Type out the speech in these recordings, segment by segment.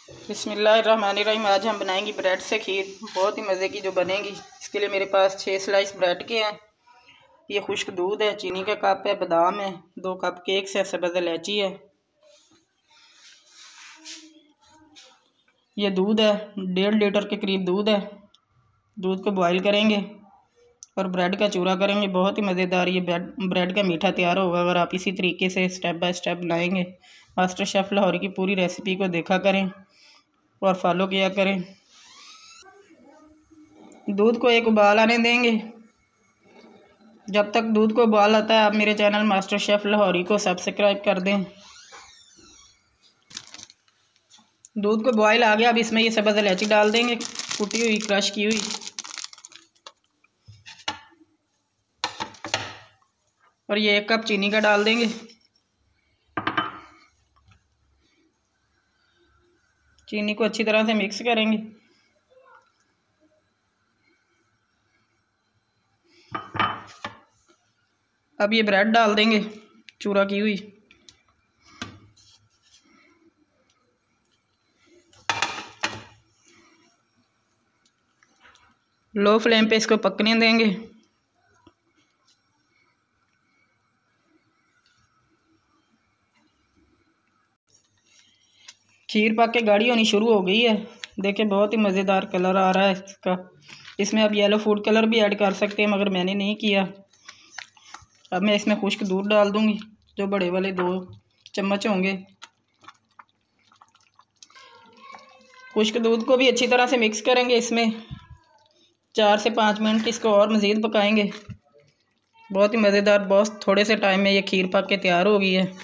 बिस्मिल्लाहिर्रहमानिर्रहीम। आज हम बनाएंगे ब्रेड से खीर, बहुत ही मज़े की जो बनेगी। इसके लिए मेरे पास 6 स्लाइस ब्रेड के हैं। ये खुश्क दूध है, चीनी का कप है, बादाम है, 2 कप केक है, सब्ज़ इलायची है। ये दूध है, 1.5 लीटर के करीब दूध है। दूध को बॉईल करेंगे और ब्रेड का चूरा करेंगे। बहुत ही मज़ेदार ये ब्रेड का मीठा तैयार होगा अगर आप इसी तरीके से स्टेप बाय स्टेप बनाएंगे। मास्टर शेफ़ लाहौरी की पूरी रेसिपी को देखा करें और फॉलो किया करें। दूध को एक उबाल आने देंगे। जब तक दूध को उबाल आता है आप मेरे चैनल मास्टर शेफ़ लाहौरी को सब्सक्राइब कर दें। दूध को बॉयल आ गया, अब इसमें ये सब्ज़ इलायची डाल देंगे, कुटी हुई, क्रश की हुई, और ये 1 कप चीनी का डाल देंगे। चीनी को अच्छी तरह से मिक्स करेंगे। अब ये ब्रेड डाल देंगे चूरा की हुई। लो फ्लेम पे इसको पकने देंगे। खीर पक के गाढ़ी होनी शुरू हो गई है। देखिए बहुत ही मज़ेदार कलर आ रहा है इसका। इसमें आप येलो फूड कलर भी ऐड कर सकते हैं, मगर मैंने नहीं किया। अब मैं इसमें खुश्क दूध डाल दूंगी, जो बड़े वाले 2 चम्मच होंगे। खुश्क दूध को भी अच्छी तरह से मिक्स करेंगे। इसमें 4 से 5 मिनट इसको और मज़ीद पकाएंगे। बहुत ही मज़ेदार, बहुत थोड़े से टाइम में ये खीर पक के तैयार हो गई है।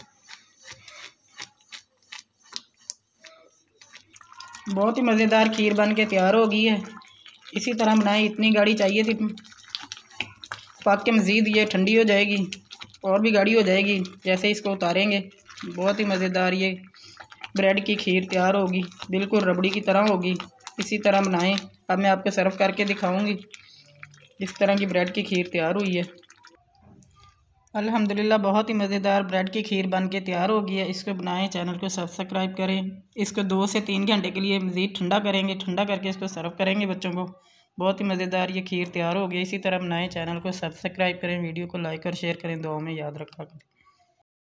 बहुत ही मज़ेदार खीर बन के तैयार हो गई है। इसी तरह बनाएं। इतनी गाढ़ी चाहिए थी, पक के मज़ीद ये ठंडी हो जाएगी और भी गाढ़ी हो जाएगी जैसे इसको उतारेंगे। बहुत ही मज़ेदार ये ब्रेड की खीर तैयार होगी, बिल्कुल रबड़ी की तरह होगी। इसी तरह बनाएं। अब मैं आपको सर्व करके दिखाऊंगी। इस तरह की ब्रेड की खीर तैयार हुई है। अल्हम्दुलिल्लाह बहुत ही मज़ेदार ब्रेड की खीर बन के तैयार हो गई है। इसको बनाएं, चैनल को सब्सक्राइब करें। इसको 2 से 3 घंटे के लिए मज़ीद ठंडा करेंगे। ठंडा करके इसको सर्व करेंगे बच्चों को। बहुत ही मज़ेदार ये खीर तैयार हो गई। इसी तरह बनाएं, चैनल को सब्सक्राइब करें, वीडियो को लाइक और शेयर करें। दुआ में याद रखा करें।